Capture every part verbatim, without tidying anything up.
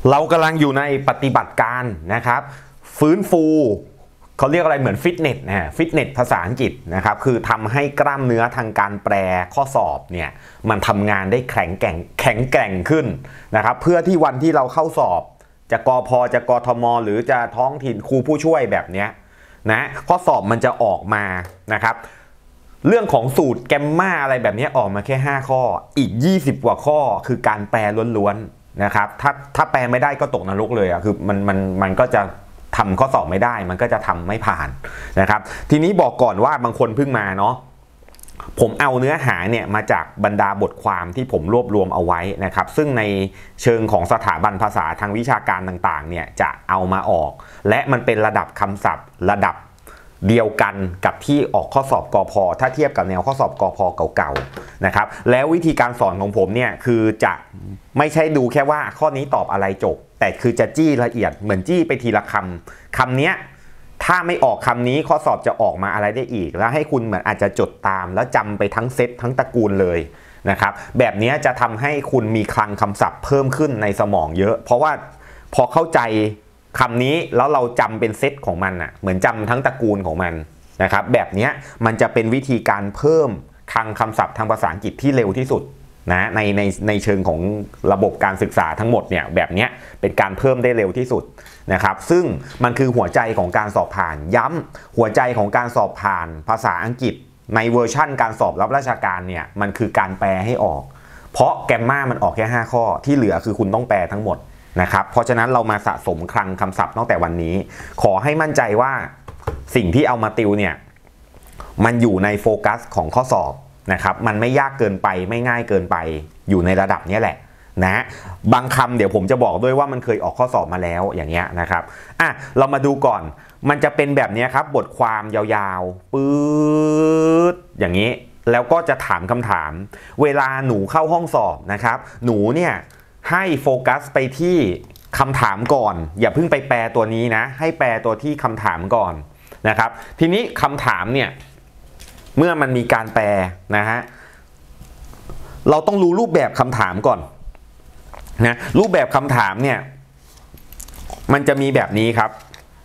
เรากำลังอยู่ในปฏิบัติการนะครับฟื้นฟูเขาเรียกอะไรเหมือนฟิตเนสนะฟิตเนสภาษาอังกฤษนะครับคือทำให้กล้ามเนื้อทางการแปลข้อสอบเนี่ยมันทำงานได้แข็งแกร่งแข็งแกร่งขึ้นนะครับเพื่อที่วันที่เราเข้าสอบจะกพจะกทมหรือจะท้องถิ่นครูผู้ช่วยแบบนี้นะข้อสอบมันจะออกมานะครับเรื่องของสูตรแกมมาอะไรแบบนี้ออกมาแค่ห้าข้ออีกยี่สิบกว่าข้อคือการแปลล้วนๆนะครับถ้าถ้าแปลไม่ได้ก็ตกนรกเลยอ่ะคือมันมันมันก็จะทำข้อสอบไม่ได้มันก็จะทำไม่ผ่านนะครับทีนี้บอกก่อนว่าบางคนเพิ่งมาเนาะผมเอาเนื้อหาเนี่ยมาจากบรรดาบทความที่ผมรวบรวมเอาไว้นะครับซึ่งในเชิงของสถาบันภาษาทางวิชาการต่างๆเนี่ยจะเอามาออกและมันเป็นระดับคำศัพท์ระดับเดียวกันกับที่ออกข้อสอบกพ.ถ้าเทียบกับแนวข้อสอบกพ.เก่าๆนะครับแล้ววิธีการสอนของผมเนี่ยคือจะไม่ใช่ดูแค่ว่าข้อนี้ตอบอะไรจบแต่คือจะจี้ละเอียดเหมือนจี้ไปทีละคำคำนี้ถ้าไม่ออกคำนี้ข้อสอบจะออกมาอะไรได้อีกแล้วให้คุณเหมือนอาจจะจดตามแล้วจำไปทั้งเซตทั้งตระกูลเลยนะครับแบบนี้จะทำให้คุณมีคลังคำศัพท์เพิ่มขึ้นในสมองเยอะเพราะว่าพอเข้าใจคำนี้แล้วเราจำเป็นเซตของมันอ่ะเหมือนจำทั้งตระกูลของมันนะครับแบบนี้มันจะเป็นวิธีการเพิ่มคลังคำศัพท์ทางภาษาอังกฤษที่เร็วที่สุดนะในในในเชิงของระบบการศึกษาทั้งหมดเนี่ยแบบนี้เป็นการเพิ่มได้เร็วที่สุดนะครับซึ่งมันคือหัวใจของการสอบผ่านย้ำหัวใจของการสอบผ่านภาษาอังกฤษในเวอร์ชั่นการสอบรับราชการเนี่ยมันคือการแปลให้ออกเพราะแกมมามันออกแค่ห้าข้อที่เหลือคือคุณต้องแปลทั้งหมดนะครับเพราะฉะนั้นเรามาสะสมคลังคำศัพท์ตั้งแต่วันนี้ขอให้มั่นใจว่าสิ่งที่เอามาติวเนี่ยมันอยู่ในโฟกัสของข้อสอบนะครับมันไม่ยากเกินไปไม่ง่ายเกินไปอยู่ในระดับนี้แหละนะบางคำเดี๋ยวผมจะบอกด้วยว่ามันเคยออกข้อสอบมาแล้วอย่างเงี้ยนะครับอ่ะเรามาดูก่อนมันจะเป็นแบบนี้ครับบทความยาวๆปื๊ดอย่างนี้แล้วก็จะถามคำถามเวลาหนูเข้าห้องสอบนะครับหนูเนี่ยให้โฟกัสไปที่คำถามก่อนอย่าเพิ่งไปแปลตัวนี้นะให้แปลตัวที่คำถามก่อนนะครับทีนี้คำถามเนี่ยเมื่อมันมีการแปลนะฮะเราต้องรู้รูปแบบคำถามก่อนนะรูปแบบคำถามเนี่ยมันจะมีแบบนี้ครับ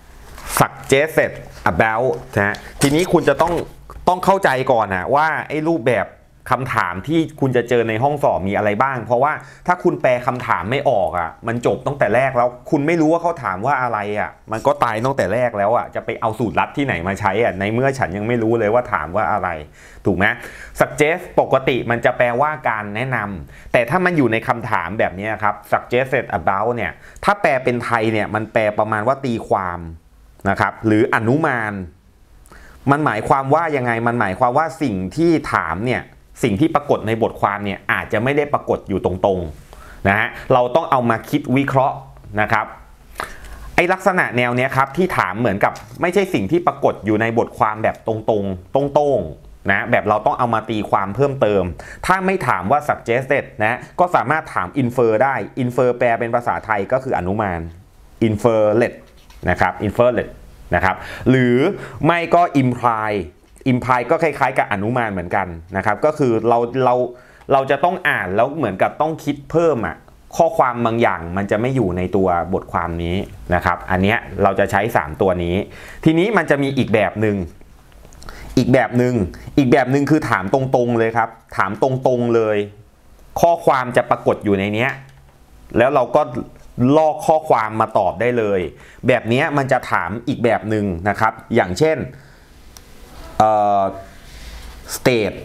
suggested about นะทีนี้คุณจะต้องต้องเข้าใจก่อนนะว่าไอ้รูปแบบคำถามที่คุณจะเจอในห้องสอบมีอะไรบ้างเพราะว่าถ้าคุณแปลคำถามไม่ออกอ่ะมันจบตั้งแต่แรกแล้วคุณไม่รู้ว่าเขาถามว่าอะไรอ่ะมันก็ตายตั้งแต่แรกแล้วอ่ะจะไปเอาสูตรลัดที่ไหนมาใช้อ่ะในเมื่อฉันยังไม่รู้เลยว่าถามว่าอะไรถูกไหม suggest ปกติมันจะแปลว่าการแนะนำแต่ถ้ามันอยู่ในคำถามแบบนี้ครับ suggested about เนี่ยถ้าแปลเป็นไทยเนี่ยมันแปลประมาณว่าตีความนะครับหรืออนุมานมันหมายความว่ายังไงมันหมายความว่าสิ่งที่ถามเนี่ยสิ่งที่ปรากฏในบทความเนี่ยอาจจะไม่ได้ปรากฏอยู่ตรงๆนะฮะเราต้องเอามาคิดวิเคราะห์นะครับไอ้ลักษณะแนวเนี้ยครับที่ถามเหมือนกับไม่ใช่สิ่งที่ปรากฏอยู่ในบทความแบบตรงๆตรงๆนะแบบเราต้องเอามาตีความเพิ่มเติมถ้าไม่ถามว่า suggested นะก็สามารถถาม infer ได้ infer แปลเป็นภาษาไทยก็คืออนุมาน inferred นะครับ inferred นะครับหรือไม่ก็ imply imply ก็คล้ายๆกับอนุมานเหมือนกันนะครับก็คือเราเราเราจะต้องอ่านแล้วเหมือนกับต้องคิดเพิ่มอ่ะข้อความบางอย่างมันจะไม่อยู่ในตัวบทความนี้นะครับอันเนี้ยเราจะใช้สามตัวนี้ทีนี้มันจะมีอีกแบบหนึ่งอีกแบบหนึ่งอีกแบบหนึ่งคือถามตรงๆเลยครับถามตรงๆเลยข้อความจะปรากฏอยู่ในเนี้ยแล้วเราก็ลอกข้อความมาตอบได้เลยแบบนี้มันจะถามอีกแบบหนึ่งนะครับอย่างเช่นเอ่อ state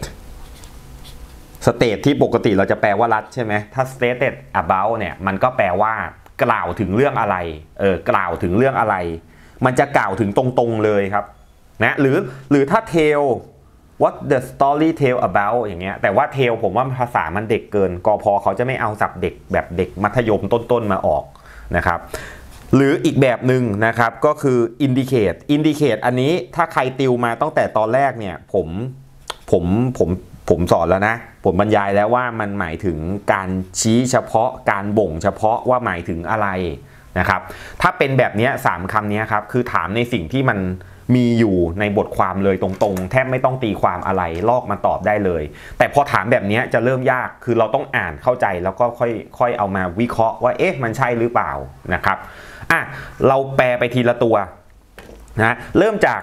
state ที่ปกติเราจะแปลว่ารัฐใช่ไหมถ้า stated about เนี่ยมันก็แปลว่ากล่าวถึงเรื่องอะไรเออกล่าวถึงเรื่องอะไรมันจะกล่าวถึงตรงๆเลยครับนะหรือหรือถ้า tell what the story tell about อย่างเงี้ยแต่ว่า tell ผมว่าภาษามันเด็กเกินกพ.เขาจะไม่เอาศัพท์เด็กแบบเด็กมัธยมต้นๆมาออกนะครับหรืออีกแบบหนึ่งนะครับก็คือ indicate indicate อันนี้ถ้าใครติวมาตั้งแต่ตอนแรกเนี่ยผมผมผมผมสอนแล้วนะผมบรรยายแล้วว่ามันหมายถึงการชี้เฉพาะการบ่งเฉพาะว่าหมายถึงอะไรนะครับถ้าเป็นแบบนี้สามคำนี้ครับคือถามในสิ่งที่มันมีอยู่ในบทความเลยตรงๆแทบไม่ต้องตีความอะไรลอกมาตอบได้เลยแต่พอถามแบบนี้จะเริ่มยากคือเราต้องอ่านเข้าใจแล้วก็ค่อยค่อยเอามาวิเคราะห์ว่าเอ๊ะมันใช่หรือเปล่านะครับอ่ะเราแปลไปทีละตัวนะเริ่มจาก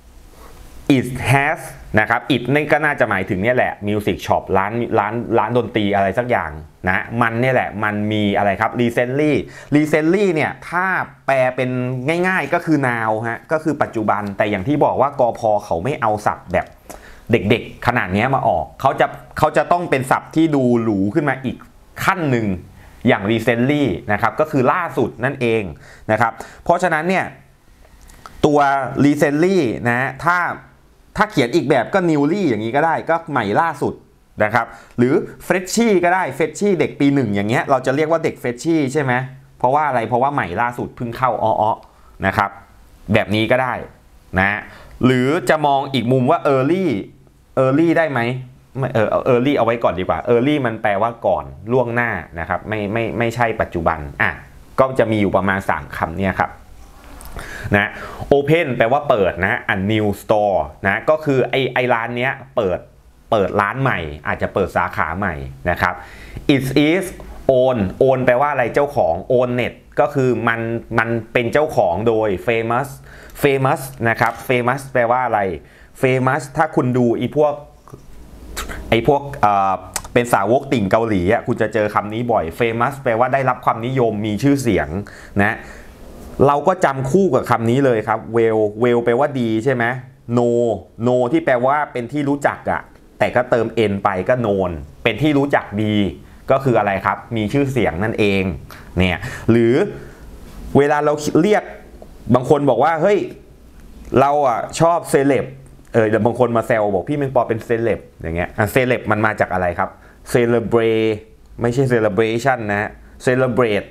it has นะครับ it นี่ก็น่าจะหมายถึงเนี่ยแหละ music shop ร้านร้านร้านดนตรีอะไรสักอย่างนะมันเนี่ยแหละมันมีอะไรครับ recently recently เนี่ยถ้าแปลเป็นง่ายๆก็คือ now ฮะก็คือปัจจุบันแต่อย่างที่บอกว่ากพเขาไม่เอาศัพท์แบบเด็กๆขนาดนี้มาออกเขาจะเขาจะต้องเป็นศัพท์ที่ดูหรูขึ้นมาอีกขั้นหนึ่งอย่าง recently นะครับก็คือล่าสุดนั่นเองนะครับเพราะฉะนั้นเนี่ยตัว recently นะถ้าถ้าเขียนอีกแบบก็ newly อย่างนี้ก็ได้ก็ใหม่ล่าสุดนะครับหรือ freshie ก็ได้ freshie เด็กปีหนึ่งอย่างเงี้ยเราจะเรียกว่าเด็ก freshie ใช่ไหมเพราะว่าอะไรเพราะว่าใหม่ล่าสุดเพิ่งเข้าอ้อๆนะครับแบบนี้ก็ได้นะหรือจะมองอีกมุมว่า early early ได้ไหมเออ early เอาไว้ก่อนดีกว่า early มันแปลว่าก่อนล่วงหน้านะครับไม่ไม่ไม่ใช่ปัจจุบันอ่ะก็จะมีอยู่ประมาณสามคำเนี่ยครับนะ open แปลว่าเปิดนะ a new store นะก็คือไอไอร้านเนี้ยเปิดเปิดร้านใหม่อาจจะเปิดสาขาใหม่นะครับ it is own own แปลว่าอะไรเจ้าของ own net ก็คือมันมันเป็นเจ้าของโดย famous famous นะครับ famous แปลว่าอะไร famous ถ้าคุณดูอีพวกไอพวกเอ่อเป็นสาวกติ่งเกาหลีอ่ะคุณจะเจอคำนี้บ่อย famous แปลว่าได้รับความนิยมมีชื่อเสียงนะเราก็จำคู่กับคำนี้เลยครับ well well แปลว่าดีใช่ไหม no no ที่แปลว่าเป็นที่รู้จักอะแต่ก็เติม n ไปก็ known เป็นที่รู้จักดีก็คืออะไรครับมีชื่อเสียงนั่นเองเนี่ยหรือเวลาเราเรียกบางคนบอกว่าเฮ้ยเราอ่ะชอบเซเลบเออเดี๋ยวบางคนมาแซวบอกพี่เมงปอเป็นเซเลบอย่างเงี้ยเซเลบมันมาจากอะไรครับ celebrate ไม่ใช่ celebration นะ celebrate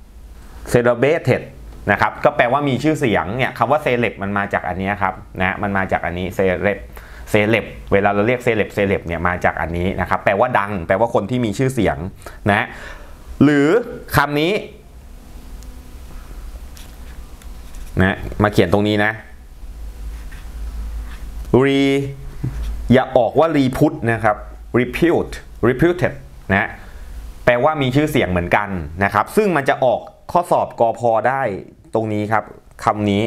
celebratedนะครับก็แปลว่ามีชื่อเสียงเนี่ยคำว่าเซเลบมันมาจากอันนี้ครับนะมันมาจากอันนี้เซเลบเซเลบเวลาเราเรียกเซเลบเซเลบเนี่ยมาจากอันนี้นะครับแปลว่าดังแปลว่าคนที่มีชื่อเสียงนะหรือคำนี้นะมาเขียนตรงนี้นะ re อย่าออกว่า repute นะครับ repute reputed นะแปลว่ามีชื่อเสียงเหมือนกันนะครับซึ่งมันจะออกข้อสอบกพได้ตรงนี้ครับคำนี้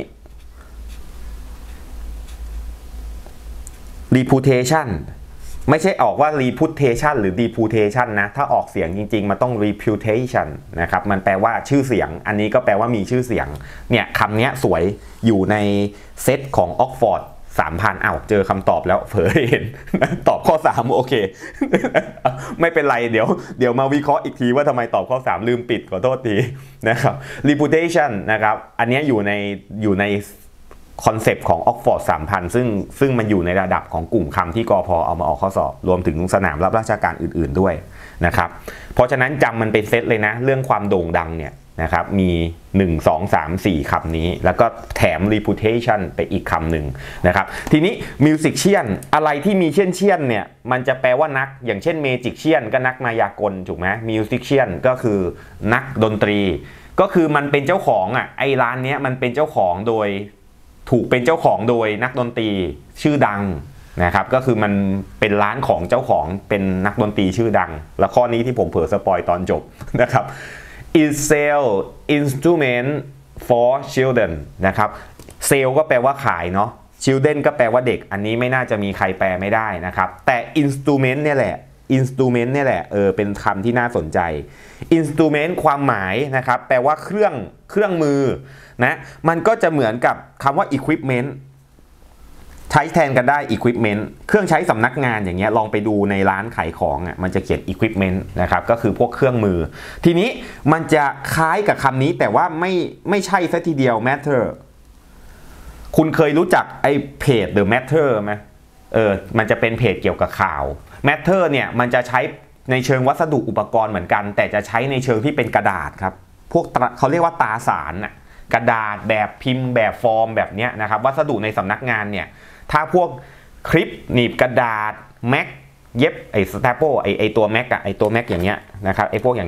reputation ไม่ใช่ออกว่า reputation หรือ reputation นะถ้าออกเสียงจริงๆมันต้อง reputation นะครับมันแปลว่าชื่อเสียงอันนี้ก็แปลว่ามีชื่อเสียงเนี่ยคำนี้สวยอยู่ในเซตของ Oxford สามพัน อ้าวเจอคำตอบแล้วเผยเห็นตอบข้อสามโอเคไม่เป็นไรเดี๋ยวเดี๋ยวมาวิเคราะห์อีกทีว่าทำไมตอบข้อสามลืมปิดขอโทษทีนะครับ reputation นะครับอันนี้อยู่ในอยู่ในคอนเซปต์ของ Oxford สามพัน ซึ่งซึ่งมันอยู่ในระดับของกลุ่มคำที่กพเอามาออกข้อสอบรวมถึงสนามรับราชการอื่นๆด้วยนะครับเพราะฉะนั้นจำมันเป็นเซตเลยนะเรื่องความโด่งดังเนี่ยนะครับมีหนึ่ง สอง สาม สี่คำนี้แล้วก็แถม reputation ไปอีกคำหนึ่งนะครับทีนี้ musician อะไรที่มีเชี่ยนเชี่ยนเนี่ยมันจะแปลว่านักอย่างเช่น magician ก็นักมายากลถูกไหม musician ก็คือนักดนตรีก็คือมันเป็นเจ้าของอ่ะไอ้ร้านเนี้ยมันเป็นเจ้าของโดยถูกเป็นเจ้าของโดยนักดนตรีชื่อดังนะครับก็คือมันเป็นร้านของเจ้าของเป็นนักดนตรีชื่อดังและข้อนี้ที่ผมเผลอสปอยตอนจบนะครับ is sell instrument for children นะครับ sell ก็แปลว่าขายเนาะ children ก็แปลว่าเด็กอันนี้ไม่น่าจะมีใครแปลไม่ได้นะครับแต่ instrument เนี่ยแหละ instrument เนี่ยแหละเออเป็นคำที่น่าสนใจ instrument ความหมายนะครับแปลว่าเครื่องเครื่องมือนะมันก็จะเหมือนกับคำว่า equipment ใช้แทนกันได้ equipment เครื่องใช้สำนักงานอย่างเงี้ยลองไปดูในร้านขายของอ่ะมันจะเขียน equipment นะครับก็คือพวกเครื่องมือทีนี้มันจะคล้ายกับคำนี้แต่ว่าไม่ไม่ใช่ซะทีเดียว matter คุณเคยรู้จักไอ้เพจ The Matter ไหมเออมันจะเป็นเพจเกี่ยวกับข่าว matter เนี่ยมันจะใช้ในเชิงวัสดุอุปกรณ์เหมือนกันแต่จะใช้ในเชิงที่เป็นกระดาษครับพวกเขาเรียกว่าตราสารน่ะกระดาษแบบพิมพ์แบบฟอร์มแบบเนี้ยนะครับวัสดุในสำนักงานเนี่ยถ้าพวกคลิปหนีบกระดาษแม็กเย็บไอ้สแตปโปไอ้ไอ้ตัวแม็กอะไอ้ตัวแม็กอย่างเงี้ยนะครับไอ้พวกอย่างเงี้ย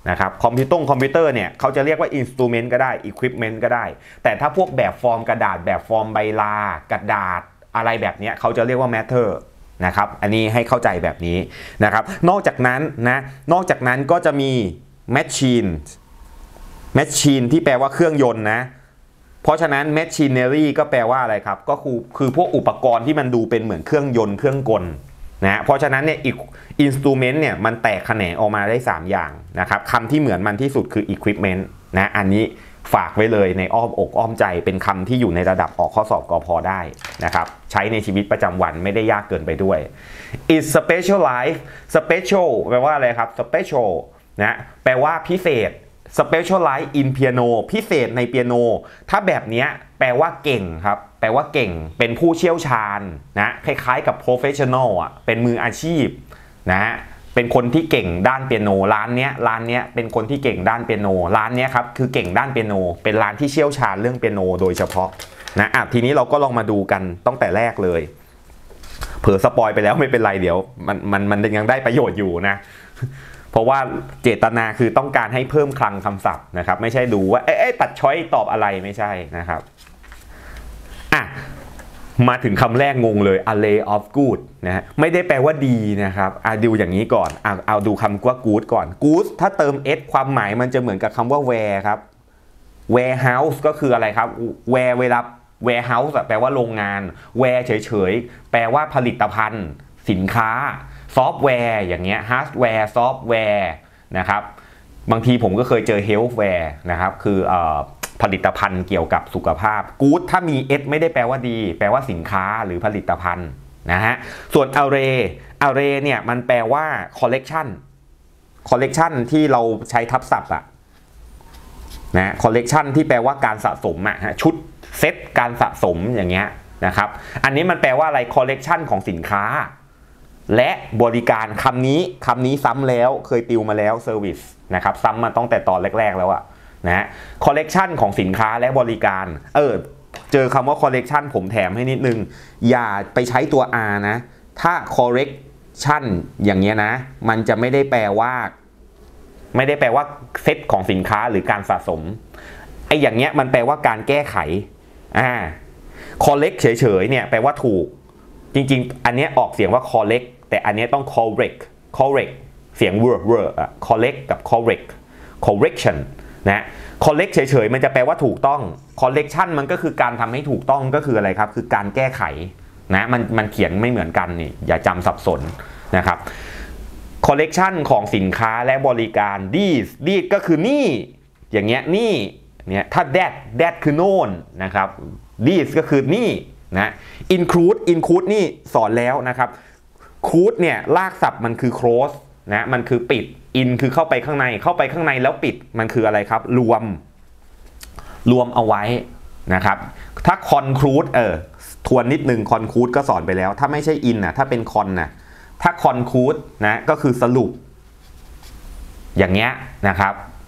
นะครับคอมพิวตงคอมพิวเตอร์เนี่ยเขาจะเรียกว่า instrument ก็ได้ equipment ก็ได้แต่ถ้าพวกแบบฟอร์มกระดาษแบบฟอร์มใบลากระดาษอะไรแบบนี้เขาจะเรียกว่า matter นะครับอันนี้ให้เข้าใจแบบนี้นะครับนอกจากนั้นนะนอกจากนั้นก็จะมี machine machine ที่แปลว่าเครื่องยนต์นะเพราะฉะนั้น machinery ก็แปลว่าอะไรครับก็คือคือพวกอุปกรณ์ที่มันดูเป็นเหมือนเครื่องยนต์เครื่องกลนะเพราะฉะนั้นเนี่ยอีก instrument เนี่ยมันแตกแขนงออกมาได้สามอย่างนะครับคำที่เหมือนมันที่สุดคือ equipment นะอันนี้ฝากไว้เลยในอ้อมอกอ้อมใจเป็นคำที่อยู่ในระดับออกข้อสอบกพได้นะครับใช้ในชีวิตประจำวันไม่ได้ยากเกินไปด้วย is specialized special แปลว่าอะไรครับ special นะแปลว่าพิเศษ specialize in piano พิเศษในเปียโนถ้าแบบนี้แปลว่าเก่งครับแปลว่าเก่งเป็นผู้เชี่ยวชาญนะคล้ายๆกับ professional อ่ะเป็นมืออาชีพนะเป็นคนที่เก่งด้านเปียโนร้านเนี้ยร้านเนี้ยเป็นคนที่เก่งด้านเปียโนร้านเนี้ยครับคือเก่งด้านเปียโนเป็นร้านที่เชี่ยวชาญเรื่องเปียโนโดยเฉพาะนะอ่ะทีนี้เราก็ลองมาดูกันตั้งแต่แรกเลยเผลอสปอยไปแล้วไม่เป็นไรเดี๋ยวมันมันมันยังได้ประโยชน์อยู่นะเพราะว่าเจตนาคือต้องการให้เพิ่มคลังคำศัพท์นะครับไม่ใช่ดูว่าเอ๊ะตัดช้อยตอบอะไรไม่ใช่นะครับอ่ะมาถึงคำแรกงงเลย array of good นะฮะไม่ได้แปลว่าดีนะครับอ่ะดูอย่างนี้ก่อนเอาเอาดูคำว่า good ก่อน good ถ้าเติม s ความหมายมันจะเหมือนกับคำว่า ware ครับ warehouse ก็คืออะไรครับ ware เวลา warehouse แปลว่าโรงงาน ware เฉยๆแปลว่าผลิตภัณฑ์สินค้าซอฟต์แวร์อย่างเงี้ยฮาร์ดแวร์ซอฟต์แวร์นะครับบางทีผมก็เคยเจอเฮลท์แวร์นะครับคือเอ่อผลิตภัณฑ์เกี่ยวกับสุขภาพกู๊ดถ้ามี s ไม่ได้แปลว่าดีแปลว่าสินค้าหรือผลิตภัณฑ์นะฮะส่วน array array เนี่ยมันแปลว่า collection collection ที่เราใช้ทับศัพท์อะนะ collection ที่แปลว่าการสะสมอะชุดเซตการสะสมอย่างเงี้ยนะครับอันนี้มันแปลว่าอะไร collection ของสินค้าและบริการคำนี้คำนี้ซ้ำแล้วเคยติวมาแล้ว service นะครับซ้ำมาตั้งแต่ตอนแรกๆแล้วอะนะ collection ของสินค้าและบริการเออเจอคำว่า collection ผมแถมให้นิดนึงอย่าไปใช้ตัว r นะถ้า correction อย่างเงี้ยนะมันจะไม่ได้แปลว่าไม่ได้แปลว่าเซตของสินค้าหรือการสะสมไอ้อย่างเงี้ยมันแปลว่าการแก้ไขอ่า correct เฉยๆเนี่ยแปลว่าถูกจริงๆอันนี้ออกเสียงว่า correct แต่อันนี้ต้อง correct correct เสียง word word อะ correct กับ correct correction นะ correct เฉยๆมันจะแปลว่าถูกต้อง correction มันก็คือการทำให้ถูกต้องก็คืออะไรครับคือการแก้ไขนะมันมันเขียนไม่เหมือนกันนี่อย่าจำสับสนนะครับ collection ของสินค้าและบริการ these these ก็คือนี่อย่างเงี้ยนี่เนี่ยถ้า that that คือโน่นนะครับ these ก็คือนี่นะ include include นี่สอนแล้วนะครับ include เนี่ยรากศัพท์มันคือ close นะมันคือปิด in คือเข้าไปข้างในเข้าไปข้างในแล้วปิดมันคืออะไรครับรวมรวมเอาไว้นะครับถ้า conclude เออทวนนิดนึง conclude ก็สอนไปแล้วถ้าไม่ใช่ in นะถ้าเป็น con นะถ้า conclude นะก็คือสรุปอย่างเงี้ยนะครับ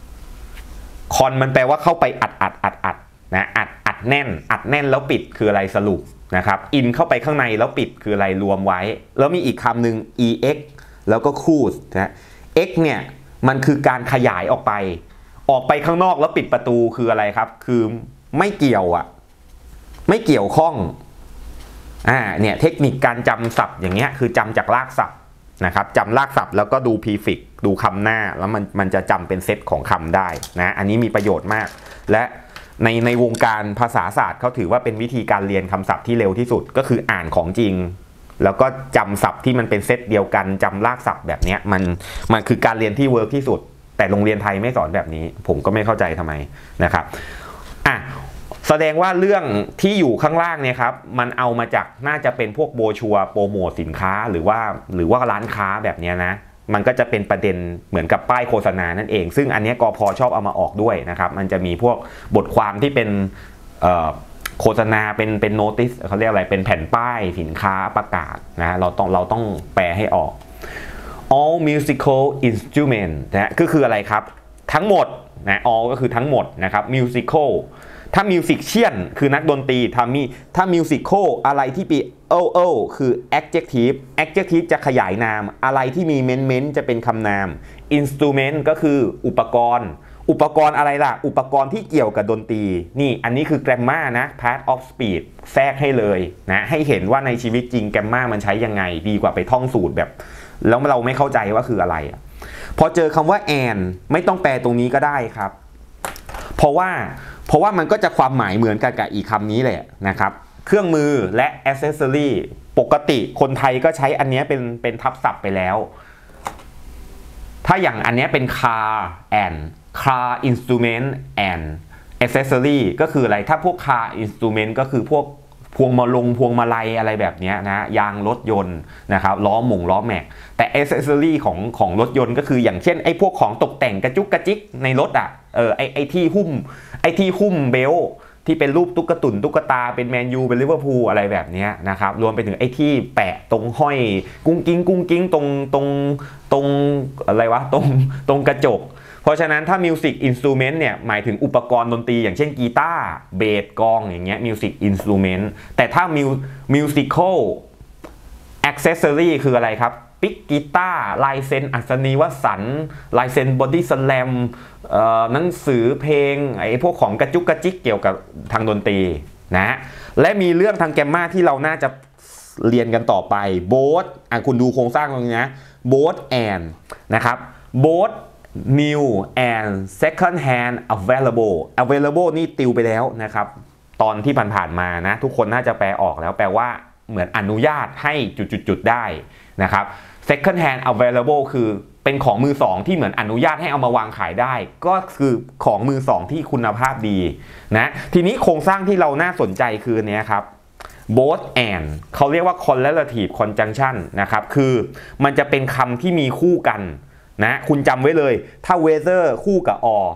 con มันแปลว่าเข้าไปอัดอัดอัดอัดนะอัดอัดแน่นอัดแน่นแล้วปิดคืออะไรสรุปนะครับ in เข้าไปข้างในแล้วปิดคืออะไรรวมไว้แล้วมีอีกคำหนึ่ง ex แล้วก็ close นะ x เนี่ยมันคือการขยายออกไปออกไปข้างนอกแล้วปิดประตูคืออะไรครับคือไม่เกี่ยวอ่ะไม่เกี่ยวข้องอ่าเนี่ยเทคนิคการจำศัพท์อย่างเงี้ยคือจำจากรากศัพท์นะครับจำรากศัพท์แล้วก็ดู prefix ดูคำหน้าแล้วมันมันจะจำเป็นเซตของคำได้นะอันนี้มีประโยชน์มากและในในวงการภาษาศาสตร์เขาถือว่าเป็นวิธีการเรียนคำศัพท์ที่เร็วที่สุดก็คืออ่านของจริงแล้วก็จำศัพท์ที่มันเป็นเซตเดียวกันจำรากศัพท์แบบนี้มันมันคือการเรียนที่เวิร์กที่สุดแต่โรงเรียนไทยไม่สอนแบบนี้ผมก็ไม่เข้าใจทำไมนะครับอ่ะแสดงว่าเรื่องที่อยู่ข้างล่างเนี่ยครับมันเอามาจากน่าจะเป็นพวกโบชัวโปรโมทสินค้าหรือว่าหรือว่าร้านค้าแบบนี้นะมันก็จะเป็นประเด็นเหมือนกับป้ายโฆษณานั่นเองซึ่งอันนี้กพ.ชอบเอามาออกด้วยนะครับมันจะมีพวกบทความที่เป็นโฆษณาเป็นเป็นโน้ติสเขาเรียกอะไรเป็นแผ่นป้ายสินค้าประกาศนะเราต้องเราต้องแปลให้ออก all musical instrument นะก็คืออะไรครับทั้งหมดนะ all ก็คือทั้งหมดนะครับ musical ถ้า musician คือนักดนตรีถ้ามีถ้า musical อะไรที่ปีโอโอคือ adjective adjective จะขยายนามอะไรที่มีเม้นเม้นจะเป็นคำนาม instrument ก็คืออุปกรณ์อุปกรณ์อะไรล่ะอุปกรณ์ที่เกี่ยวกับดนตรีนี่อันนี้คือ grammar นะ part of speech แทรกให้เลยนะให้เห็นว่าในชีวิตจริง grammar มันใช้ยังไงดีกว่าไปท่องสูตรแบบแล้วเราไม่เข้าใจว่าคืออะไรพอเจอคำว่า and ไม่ต้องแปลตรงนี้ก็ได้ครับเพราะว่าเพราะว่ามันก็จะความหมายเหมือนกันกับอีกคำนี้แหละนะครับเครื่องมือและ accessory ปกติคนไทยก็ใช้อันนี้เป็นเป็นทับศัพท์ไปแล้วถ้าอย่างอันนี้เป็น car and car instrument and accessory ก็คืออะไรถ้าพวก car instrument ก็คือพวกพวงมาลงพวงมาลัยอะไรแบบนี้นะยางรถยนต์นะครับล้อหม่งล้อแม็กแต่ accessory ของของรถยนต์ก็คืออย่างเช่นไอ้พวกของตกแต่งกระจุกกระจิกในรถอ่ะเออไอ้ไอ้ที่หุ้มไอ้ที่หุ้มเบลที่เป็นรูปตุ๊กตุ่นตุ๊กตาเป็นแมนยูเป็นลิเวอร์พูลอะไรแบบนี้นะครับรวมไปถึงไอ้ที่แปะตรงห้อยกุ้งกิ้งกุ้งกิ้งตรงตรงตรงอะไรวะตรงตรงกระจกเพราะฉะนั้นถ้า music instrument เนี่ยหมายถึงอุปกรณ์ดนตรีอย่างเช่นกีตาร์เบสกลองอย่างเงี้ย music instrument แต่ถ้า musical accessory คืออะไรครับปิกกีตาร์ลายเซ็นอัศนีวสันต์ลายเซ็นบอดี้สแลมหนังสือเพลงไอ้พวกของกระจุกกระจิกเกี่ยวกับทางดนตรีนะและมีเรื่องทางแกมมาที่เราน่าจะเรียนกันต่อไป both อ่ะคุณดูโครงสร้างตรงนี้นะ both and นะครับ both new and second hand available available นี่ติวไปแล้วนะครับตอนที่ผ่านๆมานะทุกคนน่าจะแปลออกแล้วแปลว่าเหมือนอนุญาตให้จุดๆๆได้นะครับ second hand available คือเป็นของมือสองที่เหมือนอนุญาตให้เอามาวางขายได้ก็คือของมือสองที่คุณภาพดีนะทีนี้โครงสร้างที่เราน่าสนใจคือเนี้ยครับ both and เขาเรียกว่า correlative conjunction นะครับคือมันจะเป็นคำที่มีคู่กันนะคุณจำไว้เลยถ้า whether คู่กับ or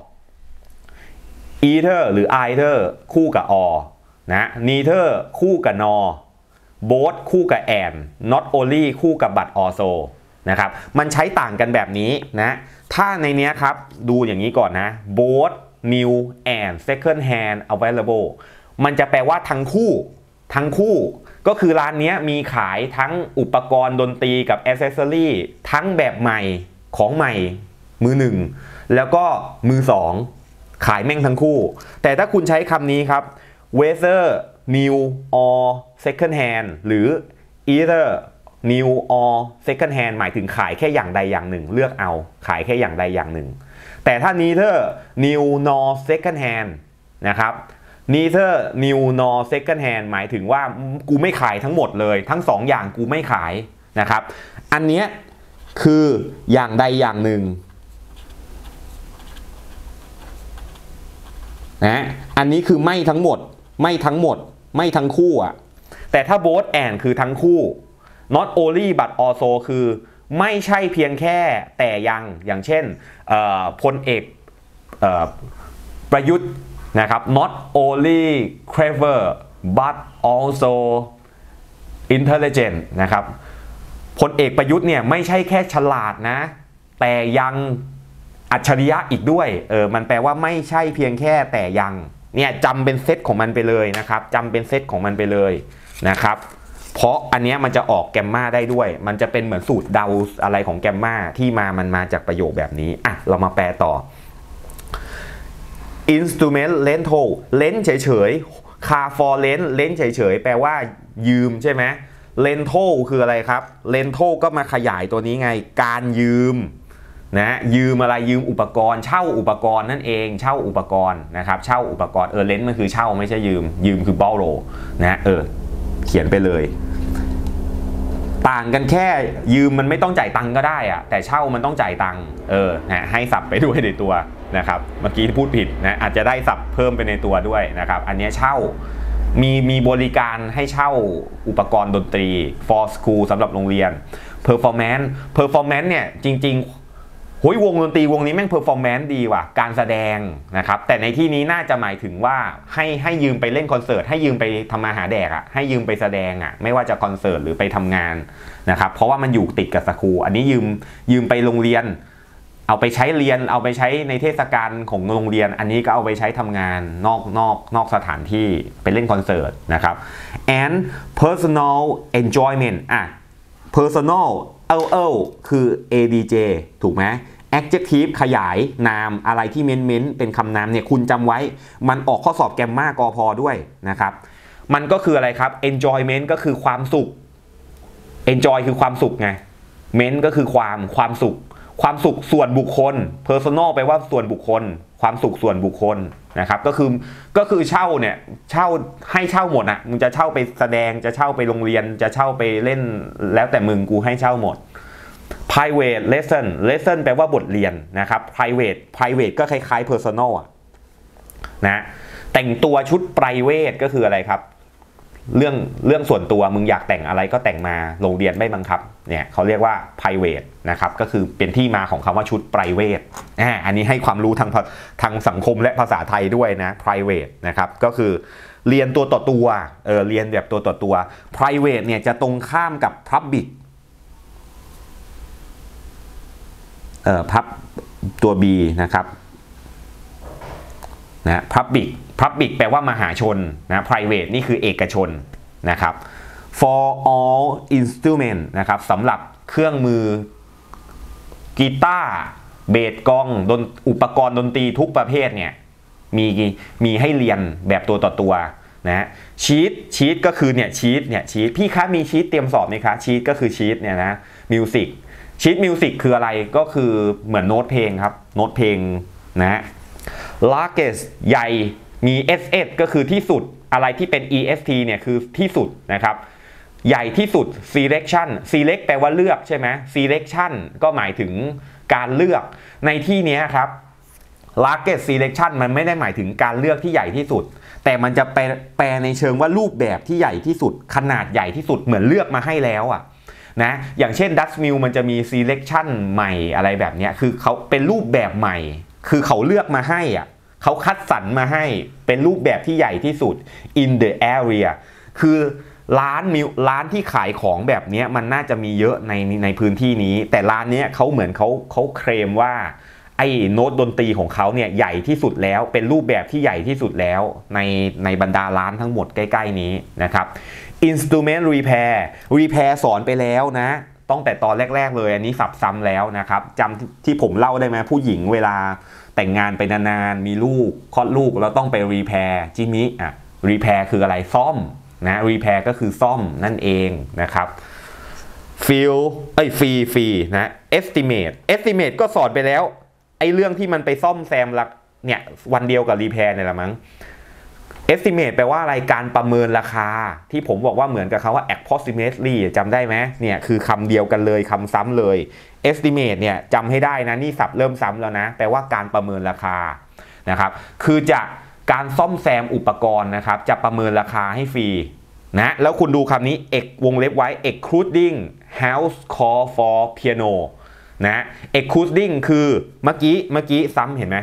either หรือ either คู่กับ or นะ neither คู่กับ nor both คู่กับ and not only คู่กับ but also นะครับมันใช้ต่างกันแบบนี้นะถ้าในนี้ครับดูอย่างนี้ก่อนนะ both new and second hand available มันจะแปลว่าทั้งคู่ทั้งคู่ก็คือร้านนี้มีขายทั้งอุปกรณ์ดนตรีกับ accessory ทั้งแบบใหม่ของใหม่มือหนึ่งแล้วก็มือสองขายแม่งทั้งคู่แต่ถ้าคุณใช้คำนี้ครับ whether new or second hand หรือ either new or second hand หมายถึงขายแค่อย่างใดอย่างหนึ่งเลือกเอาขายแค่อย่างใดอย่างหนึ่งแต่ถ้า neither new nor second hand นะครับ neither new nor second hand หมายถึงว่ากูไม่ขายทั้งหมดเลยทั้งสองอย่างกูไม่ขายนะครับอันเนี้ยคืออย่างใดอย่างหนึ่งนะอันนี้คือไม่ทั้งหมดไม่ทั้งหมดไม่ทั้งคู่อ่ะแต่ถ้า both and คือทั้งคู่ not only but also คือไม่ใช่เพียงแค่แต่ยังอย่างเช่นพลเอกประยุทธ์นะครับ not only clever but also intelligent นะครับพลเอกประยุทธ์เนี่ยไม่ใช่แค่ฉลาดนะแต่ยังอัจฉริยะอีกด้วยเออมันแปลว่าไม่ใช่เพียงแค่แต่ยังเนี่ยจำเป็นเซตของมันไปเลยนะครับจำเป็นเซตของมันไปเลยนะครับเพราะอันนี้มันจะออกแกมมาได้ด้วยมันจะเป็นเหมือนสูตรเดาอะไรของแกมมาที่มามันมาจากประโยคแบบนี้อ่ะเรามาแปลต่อ instrument rental เล่นเฉยๆ car for rent เล่นเฉยๆแปลว่ายืมใช่ไหม rental คืออะไรครับ rental ก็มาขยายตัวนี้ไงการยืมนะยืมอะไรยืมอุปกรณ์เช่าอุปกรณ์นั่นเองเช่าอุปกรณ์นะครับเช่าอุปกรณ์เออเลนมันคือเช่าไม่ใช่ยืมยืมคือ borrow นะเออเขียนไปเลยต่างกันแค่ยืมมันไม่ต้องจ่ายตังค์ก็ได้อะแต่เช่ามันต้องจ่ายตังค์เออนะให้ศัพท์ไปด้วยในตัวนะครับเมื่อกี้พูดผิดนะอาจจะได้ศัพท์เพิ่มไปในตัวด้วยนะครับอันนี้เช่ามีมีบริการให้เช่าอุปกรณ์ดนตรี for school สำหรับโรงเรียน performance performance เนี่ยจริงๆโหยวงดนตรีวงนี้แม่งเพอร์ฟอร์แมนซ์ดีว่ะการแสดงนะครับแต่ในที่นี้น่าจะหมายถึงว่าให้ให้ยืมไปเล่นคอนเสิร์ตให้ยืมไปทำมาหาแดกอ่ะให้ยืมไปแสดงอ่ะไม่ว่าจะคอนเสิร์ตหรือไปทำงานนะครับเพราะว่ามันอยู่ติดกับสคูลอันนี้ยืมยืมไปโรงเรียนเอาไปใช้เรียนเอาไปใช้ในเทศกาลของโรงเรียนอันนี้ก็เอาไปใช้ทำงานนอกนอกนอกสถานที่ไปเล่นคอนเสิร์ตนะครับ and personal enjoyment อ่ะ personal เอ เอ คือ เอ ดี เจ ถูกไหม adjective ขยายนามอะไรที่เม้นเม้นเป็นคำนามเนี่ยคุณจำไว้มันออกข้อสอบแกมมากพด้วยนะครับมันก็คืออะไรครับ enjoyment ก็คือความสุข enjoy คือความสุขไง ment ก็คือความความสุขความสุขส่วนบุคคล personal แปลว่าส่วนบุคคลความสุขส่วนบุคคลนะครับก็คือก็คือเช่าเนี่ยเช่าให้เช่าหมดอ่ะมึงจะเช่าไปแสดงจะเช่าไปโรงเรียนจะเช่าไปเล่นแล้วแต่มึงกูให้เช่าหมด private lesson lesson แปลว่าบทเรียนนะครับ private private ก็คล้ายๆ personal อ่ะนะแต่งตัวชุด private ก็คืออะไรครับเรื่องเรื่องส่วนตัวมึงอยากแต่งอะไรก็แต่งมาโรงเรียนไม่บังคับเนี่ยเขาเรียกว่า private นะครับก็คือเป็นที่มาของคำว่าชุด private อ่าอันนี้ให้ความรู้ทางทางสังคมและภาษาไทยด้วยนะ private นะครับก็คือเรียนตัวต่อตัวเออเรียนแบบตัวต่อตัว private เนี่ยจะตรงข้ามกับ public เอ่อ pub ตัว b นะครับนะ public public แปลว่ามหาชนนะ private นี่คือเอกชนนะครับ for all instrument นะครับสำหรับเครื่องมือกีตาร์เบสกลองดนอุปกรณ์ดนตรีทุกประเภทเนี่ยมีมีให้เรียนแบบตัวต่อตัวนะชีตชีตก็คือเนี่ยชีตเนี่ยชีตพี่คะมีชีตเตรียมสอบไหมคะชีตก็คือชีตเนี่ยนะมิวสิกชีตมิวสิกคืออะไรก็คือเหมือนโน้ตเพลงครับโน้ตเพลงนะ largest ใหญ่มี เอส เอส ก็คือที่สุดอะไรที่เป็น อี เอส ที เนี่ยคือที่สุดนะครับใหญ่ที่สุด selection select แปลว่าเลือกใช่ไหม selection ก็หมายถึงการเลือกในที่นี้ครับ largest selection มันไม่ได้หมายถึงการเลือกที่ใหญ่ที่สุดแต่มันจะแปลแปลในเชิงว่ารูปแบบที่ใหญ่ที่สุดขนาดใหญ่ที่สุดเหมือนเลือกมาให้แล้วอ่ะนะอย่างเช่น Dutch Mill มันจะมี selection ใหม่อะไรแบบนี้คือเขาเป็นรูปแบบใหม่คือเขาเลือกมาให้อ่ะเขาคัดสรรมาให้เป็นรูปแบบที่ใหญ่ที่สุด in the area คือร้านมิวร้านที่ขายของแบบนี้มันน่าจะมีเยอะในในพื้นที่นี้แต่ร้านนี้เขาเหมือนเขาเขาเคลมว่าไอ้โน้ตดนตรีของเขาเนี่ยใหญ่ที่สุดแล้วเป็นรูปแบบที่ใหญ่ที่สุดแล้วในในบรรดาร้านทั้งหมดใกล้ๆนี้นะครับ instrument repair repair สอนไปแล้วนะตั้งแต่ตอนแรกๆเลยอันนี้สับซ้ำแล้วนะครับจำที่ผมเล่าได้ไหมผู้หญิงเวลาแต่งงานไปนานๆมีลูกคลอดลูกแล้วต้องไป repair จิมิอ่ะ repair คืออะไรซ่อมนะ repair ก็คือซ่อมนั่นเองนะครับ feel เอ้ยฟรีฟรีนะ estimate estimate ก็สอนไปแล้วไอ้เรื่องที่มันไปซ่อมแซมละเนี่ยวันเดียวกับ repair เนี่ยแหละมั้ง estimate แปลว่าอะไรการประเมินราคาที่ผมบอกว่าเหมือนกับคำว่า approximately จำได้ไหมเนี่ยคือคำเดียวกันเลยคำซ้ำเลย estimate เนี่ยจำให้ได้นะนี่ศัพท์เริ่มซ้ำแล้วนะแปลว่าการประเมินราคานะครับคือจะการซ่อมแซมอุปกรณ์นะครับจะประเมินราคาให้ฟรีนะแล้วคุณดูคำนี้ e วงเล็บไว้ excluding house call for piano นะ excluding คือเมื่อกี้เมื่อกี้ซ้ำเห็นไหม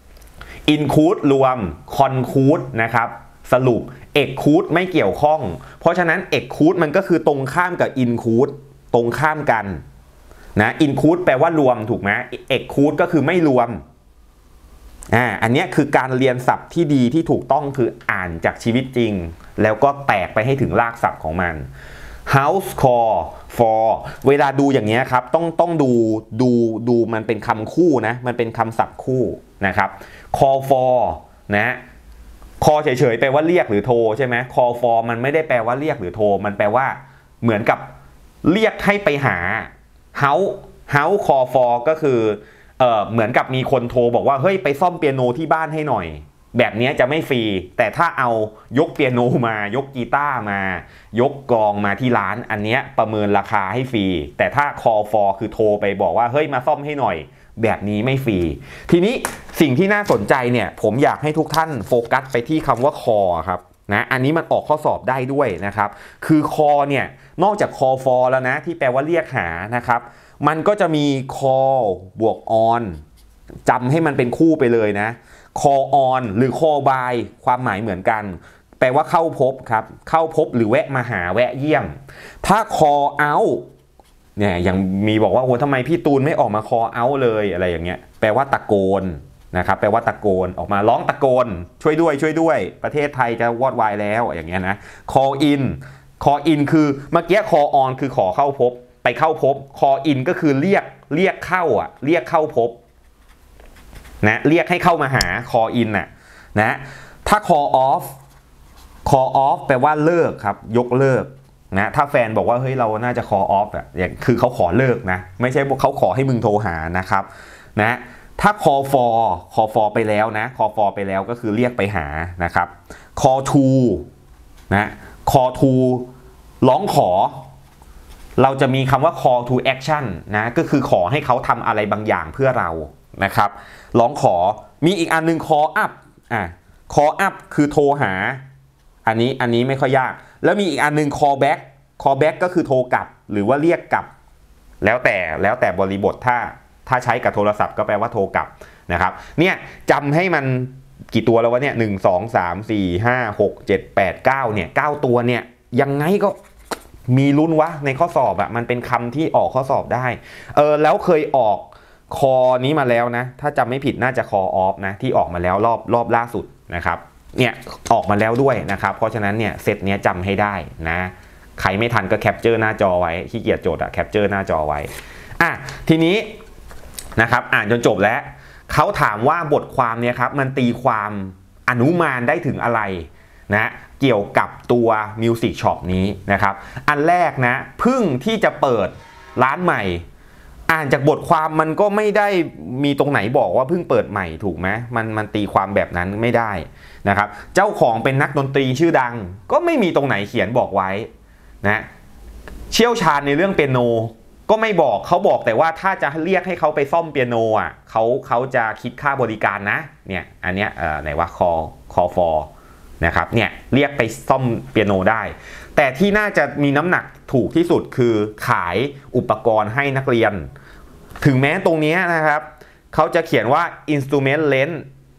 include รวม conclude นะครับสรุป exclude ไม่เกี่ยวข้องเพราะฉะนั้น exclude มันก็คือตรงข้ามกับ include ตรงข้ามกันนะ include แปลว่ารวมถูกไหม exclude ก็คือไม่รวมอ่าอันนี้คือการเรียนศัพท์ที่ดีที่ถูกต้องคืออ่านจากชีวิตจริงแล้วก็แตกไปให้ถึงรากศัพท์ของมัน house call for เวลาดูอย่างนี้ครับต้องต้องดูดูดูมันเป็นคำคู่นะมันเป็นคำศัพท์คู่นะครับ call for นะ call เฉยๆแปลว่าเรียกหรือโทรใช่ไหม call for มันไม่ได้แปลว่าเรียกหรือโทรมันแปลว่าเหมือนกับเรียกให้ไปหา house house call for ก็คือเอ่อเหมือนกับมีคนโทรบอกว่าเฮ้ยไปซ่อมเปียโนที่บ้านให้หน่อยแบบนี้จะไม่ฟรีแต่ถ้าเอายกเปียโนมายกกีตาร์มายกกลองมาที่ร้านอันนี้ประเมินราคาให้ฟรีแต่ถ้า call for คือโทรไปบอกว่าเฮ้ยมาซ่อมให้หน่อยแบบนี้ไม่ฟรีทีนี้สิ่งที่น่าสนใจเนี่ยผมอยากให้ทุกท่านโฟกัสไปที่คำว่า call ครับนะอันนี้มันออกข้อสอบได้ด้วยนะครับคือ call เนี่ยนอกจาก call for แล้วนะที่แปลว่าเรียกหานะครับมันก็จะมี call บวก on จำให้มันเป็นคู่ไปเลยนะ call on หรือ call by ความหมายเหมือนกันแปลว่าเข้าพบครับเข้าพบหรือแวะมาหาแวะเยี่ยมถ้า call out เนี่ยอย่างมีบอกว่าโอ้ทำไมพี่ตูนไม่ออกมา call out เลยอะไรอย่างเงี้ยแปลว่าตะโกนนะครับแปลว่าตะโกนออกมาร้องตะโกนช่วยด้วยช่วยด้วยประเทศไทยจะวอดวายแล้วอย่างเงี้ยนะ call in call in คือเมื่อกี้ call on คือขอเข้าพบไปเข้าพบ call in ก็คือเรียกเรียกเข้าอ่ะเรียกเข้าพบนะเรียกให้เข้ามาหา call in น่ะนะถ้า call off call off แปลว่าเลิกครับยกเลิกนะถ้าแฟนบอกว่าเฮ้ยเราน่าจะ call off อ่ะอย่างคือเขาขอเลิกนะไม่ใช่เขาขอให้มึงโทรหานะครับนะถ้า call for call for ไปแล้วนะ call for ไปแล้วก็คือเรียกไปหานะครับ call to นะ call to ร้องขอเราจะมีคำว่า call to action นะก็คือขอให้เขาทำอะไรบางอย่างเพื่อเรานะครับร้องขอมีอีกอันนึง call up อ่ะ call up คือโทรหาอันนี้อันนี้ไม่ค่อยยากแล้วมีอีกอันนึง call back call back ก็คือโทรกลับหรือว่าเรียกกลับแล้วแต่แล้วแต่บริบทถ้าถ้าใช้กับโทรศัพท์ก็แปลว่าโทรกลับนะครับเนี่ยจำให้มันกี่ตัวแล้ววะเนี่ยหนึ่ง สอง สาม สี่ ห้า หก เจ็ด แปด เก้าเนี่ยเก้าตัวเนี่ยยังไงก็มีลุ้นวะในข้อสอบอะมันเป็นคำที่ออกข้อสอบได้เออแล้วเคยออกคอนี้มาแล้วนะถ้าจำไม่ผิดน่าจะคอออฟนะที่ออกมาแล้วรอบรอบล่าสุดนะครับเนี่ยออกมาแล้วด้วยนะครับเพราะฉะนั้นเนี่ยเซตเนี้ยจำให้ได้นะใครไม่ทันก็แคปเจอร์หน้าจอไว้ขี้เกียจโจทย์อะแคปเจอร์หน้าจอไว้อ่ะทีนี้นะครับอ่านจนจบแล้วเขาถามว่าบทความเนี่ยครับมันตีความอนุมานได้ถึงอะไรนะเกี่ยวกับตัว Music Shop นี้นะครับอันแรกนะเพิ่งที่จะเปิดร้านใหม่อ่านจากบทความมันก็ไม่ได้มีตรงไหนบอกว่าเพิ่งเปิดใหม่ถูกไหมมันมันตีความแบบนั้นไม่ได้นะครับเจ้าของเป็นนักดนตรีชื่อดังก็ไม่มีตรงไหนเขียนบอกไว้นะเชี่ยวชาญในเรื่องเปียโนก็ไม่บอกเขาบอกแต่ว่าถ้าจะเรียกให้เขาไปซ่อมเปียโนอ่ะเขาเขาจะคิดค่าบริการนะเนี่ยอันเนี้ยเอ่อไหนว่า call call for นะครับเนี่ยเรียกไปซ่อมเปียโนได้แต่ที่น่าจะมีน้ำหนักถูกที่สุดคือขายอุปกรณ์ให้นักเรียนถึงแม้ตรงนี้นะครับเขาจะเขียนว่า instrument rent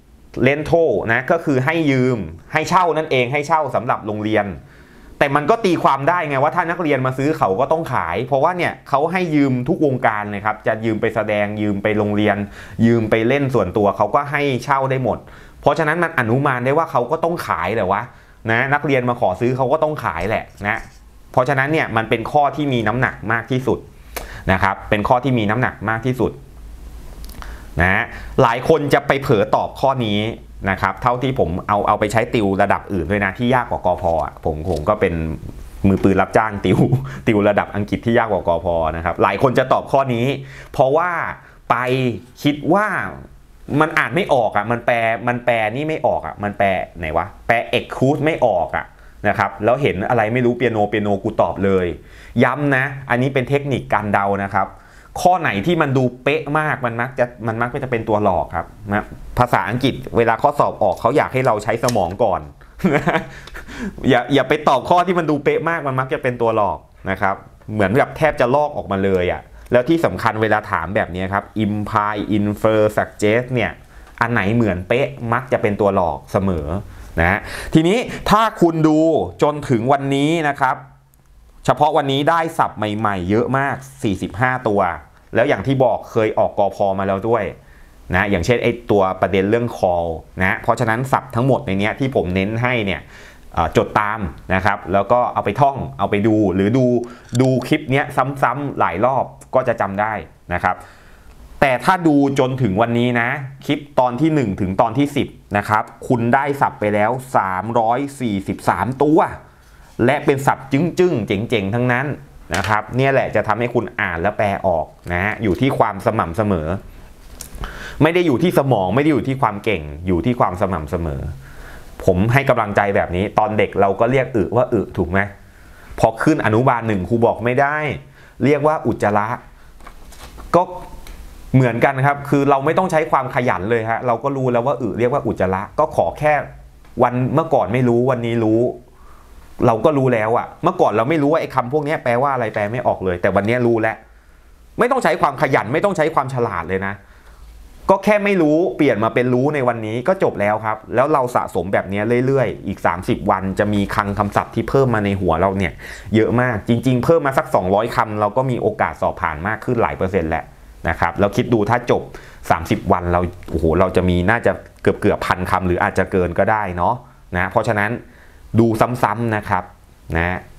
rental นะก็คือให้ยืมให้เช่านั่นเองให้เช่าสำหรับโรงเรียนแต่มันก็ตีความได้ไงว่าถ้านักเรียนมาซื้อเขาก็ต้องขายเพราะว่าเนี่ยเขาให้ยืมทุกวงการเลยครับจะยืมไปแสดงยืมไปโรงเรียนยืมไปเล่นส่วนตัวเขาก็ให้เช่าได้หมดเพราะฉะนั้นมันอนุมานได้ว่าเขาก็ต้องขายแหละวะนะนักเรียนมาขอซื้อเขาก็ต้องขายแหละนะเพราะฉะนั้นเนี่ยมันเป็นข้อที่มีน้ำหนักมากที่สุดนะครับเป็นข้อที่มีน้ำหนักมากที่สุดนะหลายคนจะไปเผลอตอบข้อนี้นะครับเท่าที่ผมเอาเอาไปใช้ติวระดับอื่นด้วยนะที่ยากกว่ากพอ่ะผมผมก็เป็นมือปืนรับจ้างติวติวระดับอังกฤษที่ยากกว่ากพนะครับหลายคนจะตอบข้อนี้เพราะว่าไปคิดว่ามันอ่านไม่ออกอ่ะมันแปลมันแปลนี่ไม่ออกอ่ะมันแปลไหนวะแปลเอ็กคูดไม่ออกอ่ะนะครับแล้วเห็นอะไรไม่รู้เปียโนเปียโนกูตอบเลยย้ำนะอันนี้เป็นเทคนิคการเดานะครับข้อไหนที่มันดูเป๊ะมากมันมักจะมันมักจะเป็นตัวหลอกครับนะภาษาอังกฤษเวลาข้อสอบออกเขาอยากให้เราใช้สมองก่อน อย่าอย่าไปตอบข้อที่มันดูเป๊ะมากมันมักจะเป็นตัวหลอกนะครับเหมือนแบบแทบจะลอกออกมาเลยอ่ะแล้วที่สำคัญเวลาถามแบบนี้ครับ imply infer suggest เนี่ยอันไหนเหมือนเป๊ะมักจะเป็นตัวหลอกเสมอนะทีนี้ถ้าคุณดูจนถึงวันนี้นะครับเฉพาะวันนี้ได้ศัพท์ใหม่ๆเยอะมากสี่สิบห้าตัวแล้วอย่างที่บอกเคยออกกพมาแล้วด้วยนะอย่างเช่นไอ้ตัวประเด็นเรื่อง call นะเพราะฉะนั้นศัพท์ทั้งหมดในนี้ที่ผมเน้นให้เนี่ยจดตามนะครับแล้วก็เอาไปท่องเอาไปดูหรือดูดูคลิปนี้ซ้ำๆหลายรอบก็จะจำได้นะครับแต่ถ้าดูจนถึงวันนี้นะคลิปตอนที่หนึ่งถึงตอนที่สิบนะครับคุณได้ศัพท์ไปแล้วสามร้อยสี่สิบสามตัวและเป็นศัพท์จึ้งๆเจ๋งๆทั้งนั้นนะครับเนี่ยแหละจะทำให้คุณอ่านและแปลออกนะฮะอยู่ที่ความสม่ำเสมอไม่ได้อยู่ที่สมองไม่ได้อยู่ที่ความเก่งอยู่ที่ความสม่ำเสมอผมให้กำลังใจแบบนี้ตอนเด็กเราก็เรียกอึว่าอึถูกไหมพอขึ้นอนุบาลหนึ่งครูบอกไม่ได้เรียกว่าอุจจาระก็เหมือนกันครับคือเราไม่ต้องใช้ความขยันเลยฮะเราก็รู้แล้วว่าอึเรียกว่าอุจจาระก็ขอแค่วันเมื่อก่อนไม่รู้วันนี้รู้เราก็รู้แล้วอะเมื่อก่อนเราไม่รู้ว่าไอ้คำพวกนี้แปลว่าอะไรแปลไม่ออกเลยแต่วันนี้รู้แล้วไม่ต้องใช้ความขยันไม่ต้องใช้ความฉลาดเลยนะก็แค่ไม่รู้เปลี่ยนมาเป็นรู้ในวันนี้ก็จบแล้วครับแล้วเราสะสมแบบนี้เรื่อยๆอีกสามสิบวันจะมีคลังคำศัพท์ที่เพิ่มมาในหัวเราเนี่ยเยอะมากจริงๆเพิ่มมาสักสองร้อยคำเราก็มีโอกาสสอบผ่านมากขึ้นหลายเปอร์เซ็นต์แหละนะครับเราคิดดูถ้าจบสามสิบวันเราโอ้โหเราจะมีน่าจะเกือบเกือบพันคำหรืออาจจะเกินก็ได้เนาะนะเพราะฉะนั้นดูซ้ำๆนะครับนะ